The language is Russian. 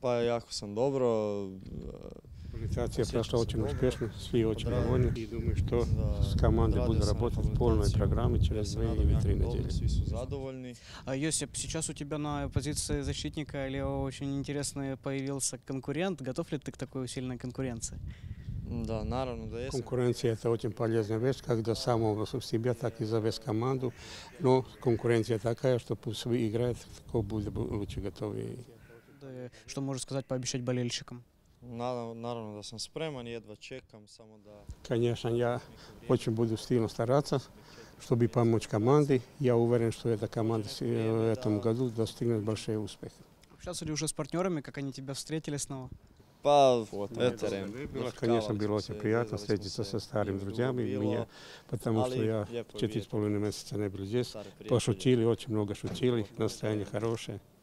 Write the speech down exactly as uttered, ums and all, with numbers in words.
Pa jako sam dobro. Презентация прошла очень успешно, все очень довольны. И думаю, что с командой буду работать в полной программе через две или три недели. Svi su zadovoljni. А, Йосип, сейчас у тебя на позиции защитника левого очень интересный появился конкурент. Готов ли ты к такой сильной конкуренции? Da, naravno da jesam. Конкуренция – это очень полезная вещь, как для самого себя, так и за весь команду. Но конкуренция такая, что пусть вы играете, кто будет лучше готовы. Да, что можешь сказать, пообещать болельщикам? Naravno, naravno da sam spreman, jedva čekam samo da... Конечно, я очень буду сильно стараться, чтобы помочь команде. Я уверен, что эта команда в этом году достигнет большой успех. Общался ли уже с партнерами, как они тебя встретили снова? Pa, eterem. Конечно, было очень приятно встретиться со старыми друзьями, меня, потому что я четыре с половиной месяца не был здесь. Пошутили, очень много шутили, настроение хорошее.